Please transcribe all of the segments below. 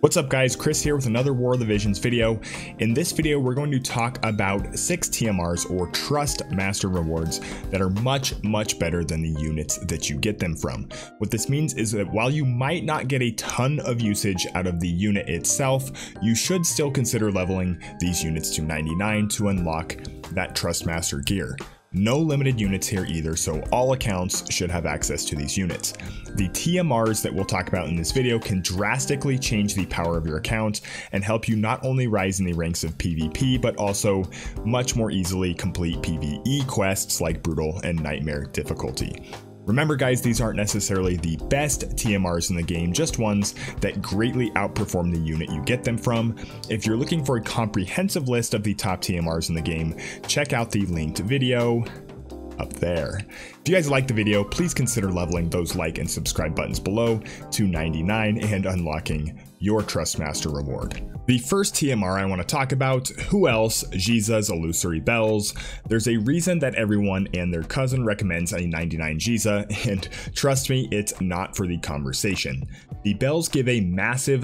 What's up guys, Chris here with another War of the Visions video. In this video we're going to talk about 6 TMRs or Trust Master rewards that are much better than the units that you get them from. What this means is that while you might not get a ton of usage out of the unit itself, you should still consider leveling these units to 99 to unlock that Trust Master gear. No limited units here either, so all accounts should have access to these units. The TMRs that we'll talk about in this video can drastically change the power of your account and help you not only rise in the ranks of PvP, but also much more easily complete PvE quests like Brutal and Nightmare difficulty. Remember guys, these aren't necessarily the best TMRs in the game, just ones that greatly outperform the unit you get them from. If you're looking for a comprehensive list of the top TMRs in the game, check out the linked video up there. If you guys like the video, please consider leveling those like and subscribe buttons below to 99 and unlocking your Trust Master reward. The first TMR I want to talk about, who else? Giza's Illusory Bells. There's a reason that everyone and their cousin recommends a 99 Giza, and trust me, it's not for the conversation. The bells give a massive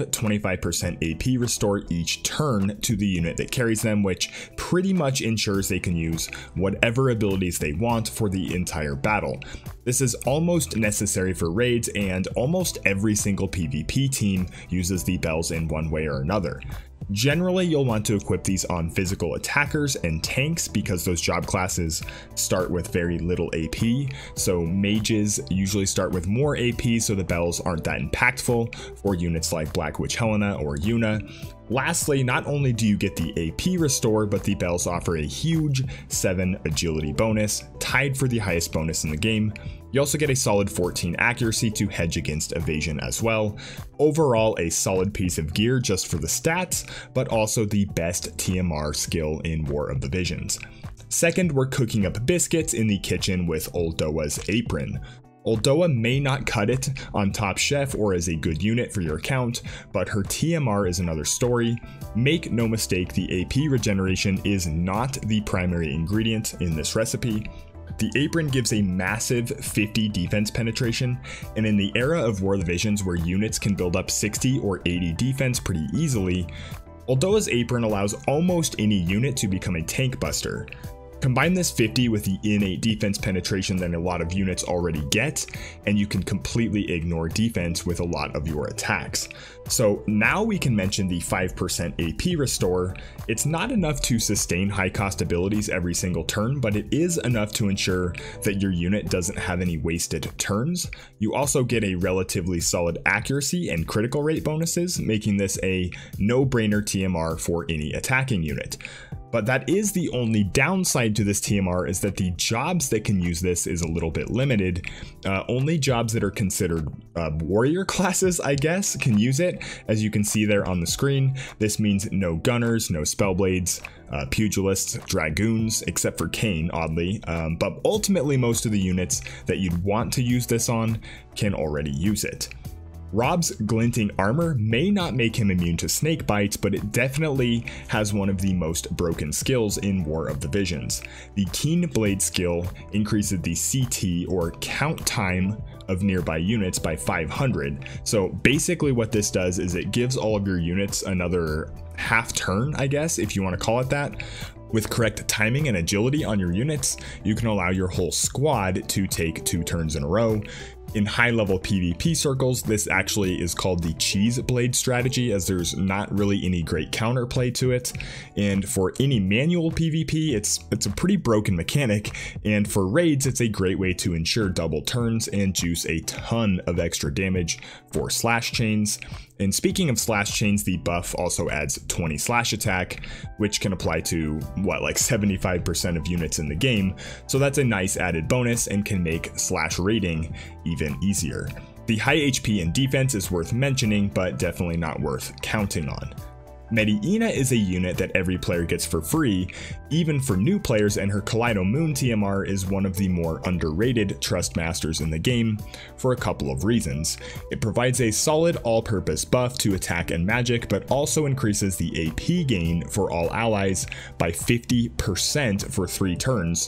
25% AP restore each turn to the unit that carries them, which pretty much ensures they can use whatever abilities they want for the entire battle. This is almost necessary for raids, and almost every single PvP team uses the bells in one way or another. Generally, you'll want to equip these on physical attackers and tanks because those job classes start with very little AP. So mages usually start with more AP, so the bells aren't that impactful for units like Black Witch Helena or Yuna. Lastly, not only do you get the AP restore, but the bells offer a huge 7 agility bonus, tied for the highest bonus in the game. You also get a solid 14 accuracy to hedge against evasion as well. Overall, a solid piece of gear just for the stats, but also the best TMR skill in War of the Visions. Second, we're cooking up biscuits in the kitchen with Uldoa's Apron. Uldoa may not cut it on Top Chef or as a good unit for your account, but her TMR is another story. Make no mistake, the AP regeneration is not the primary ingredient in this recipe. The apron gives a massive 50 defense penetration, and in the era of War of the Visions where units can build up 60 or 80 defense pretty easily, Uldoa's apron allows almost any unit to become a tank buster. Combine this 50 with the innate defense penetration that a lot of units already get, and you can completely ignore defense with a lot of your attacks. So now we can mention the 5% AP restore. It's not enough to sustain high cost abilities every single turn, but it is enough to ensure that your unit doesn't have any wasted turns. You also get a relatively solid accuracy and critical rate bonuses, making this a no-brainer TMR for any attacking unit. But that is the only downside to this TMR, is that the jobs that can use this is a little bit limited. Only jobs that are considered warrior classes, I guess, can use it. As you can see there on the screen, this means no gunners, no spellblades, pugilists, dragoons, except for Kane, oddly. But ultimately, most of the units that you'd want to use this on can already use it. Rob's glinting armor may not make him immune to snake bites, but it definitely has one of the most broken skills in War of the Visions. The Keen Blade skill increases the CT or count time of nearby units by 500. So basically what this does is it gives all of your units another half turn, I guess, if you want to call it that. With correct timing and agility on your units, you can allow your whole squad to take 2 turns in a row. In high-level PvP circles, this actually is called the cheese blade strategy, as there's not really any great counterplay to it. And for any manual PvP, it's a pretty broken mechanic, and for raids, it's a great way to ensure double turns and juice a ton of extra damage for slash chains. And speaking of slash chains, the buff also adds 20 slash attack, which can apply to, like 75% of units in the game. So that's a nice added bonus and can make slash raiding even easier. The high HP and defense is worth mentioning, but definitely not worth counting on. Medieina is a unit that every player gets for free, even for new players, and her Kaleido Moon TMR is one of the more underrated Trust Masters in the game for a couple of reasons. It provides a solid all-purpose buff to attack and magic, but also increases the AP gain for all allies by 50% for 3 turns.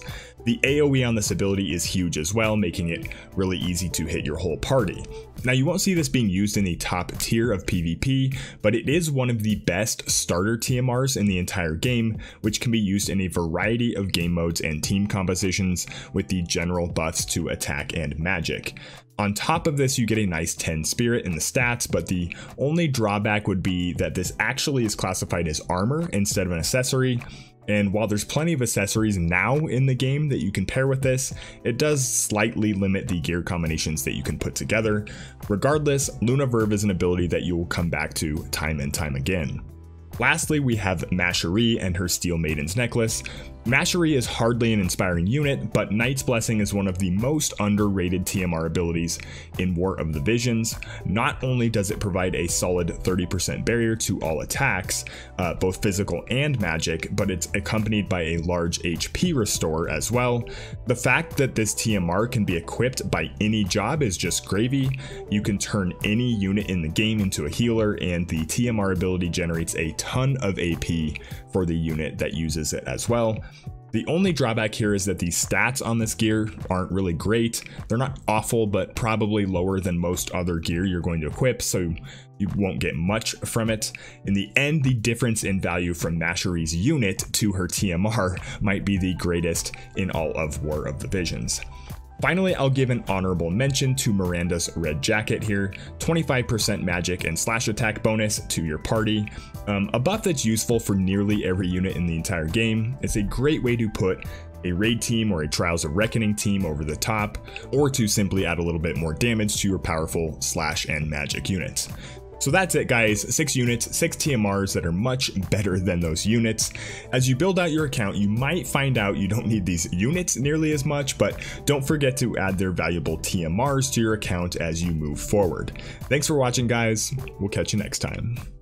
The AoE on this ability is huge as well, making it really easy to hit your whole party. Now you won't see this being used in the top tier of PvP, but it is one of the best starter TMRs in the entire game, which can be used in a variety of game modes and team compositions with the general buffs to attack and magic. On top of this, you get a nice 10 spirit in the stats, but the only drawback would be that this actually is classified as armor instead of an accessory. And while there's plenty of accessories now in the game that you can pair with this, it does slightly limit the gear combinations that you can put together. Regardless, Luna Verve is an ability that you will come back to time and time again. Lastly, we have Masherie and her Steel Maiden's necklace. Masherie is hardly an inspiring unit, but Knight's Blessing is one of the most underrated TMR abilities in War of the Visions. Not only does it provide a solid 30% barrier to all attacks, both physical and magic, but it's accompanied by a large HP restore as well. The fact that this TMR can be equipped by any job is just gravy. You can turn any unit in the game into a healer, and the TMR ability generates a ton of AP for the unit that uses it as well. The only drawback here is that the stats on this gear aren't really great. They're not awful, but probably lower than most other gear you're going to equip, so you won't get much from it. In the end, the difference in value from Masherie's unit to her TMR might be the greatest in all of War of the Visions. Finally, I'll give an honorable mention to Miranda's red jacket here. 25% magic and slash attack bonus to your party. A buff that's useful for nearly every unit in the entire game. It's a great way to put a raid team or a Trials of Reckoning team over the top, or to simply add a little bit more damage to your powerful slash and magic units. So that's it, guys. 6 units, 6 TMRs that are much better than those units. As you build out your account, you might find out you don't need these units nearly as much, but don't forget to add their valuable TMRs to your account as you move forward. Thanks for watching, guys. We'll catch you next time.